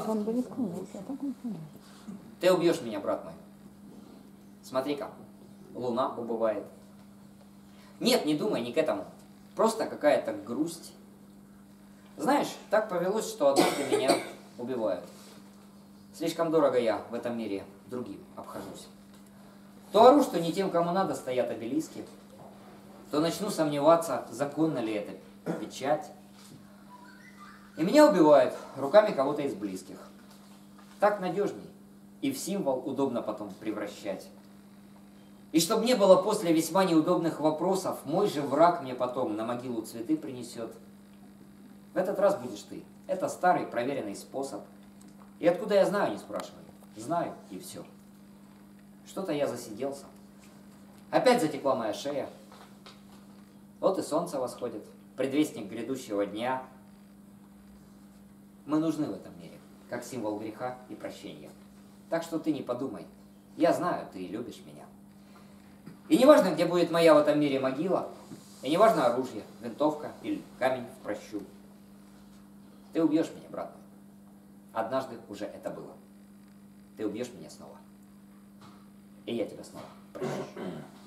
он бы рискнулся, а так он понял. Ты убьешь меня, брат мой. Смотри-ка, луна убывает. Нет, не думай ни к этому. Просто какая-то грусть. Знаешь, так повелось, что однажды меня убивают. Слишком дорого я в этом мире другим обхожусь. То ору, что не тем, кому надо, стоят обелиски, то начну сомневаться, законна ли это печать. И меня убивают руками кого-то из близких. Так надежней. И в символ удобно потом превращать. И чтобы не было после весьма неудобных вопросов, мой же враг мне потом на могилу цветы принесет. В этот раз будешь ты. Это старый проверенный способ. И откуда я знаю, не спрашивай. Знаю, и все. Что-то я засиделся. Опять затекла моя шея. Вот и солнце восходит, предвестник грядущего дня. Мы нужны в этом мире, как символ греха и прощения. Так что ты не подумай. Я знаю, ты любишь меня. И не важно, где будет моя в этом мире могила, и не важно оружие, винтовка или камень в прощу. Ты убьешь меня, брат мой. Однажды уже это было. Ты убьешь меня снова. И я тебя снова прощу.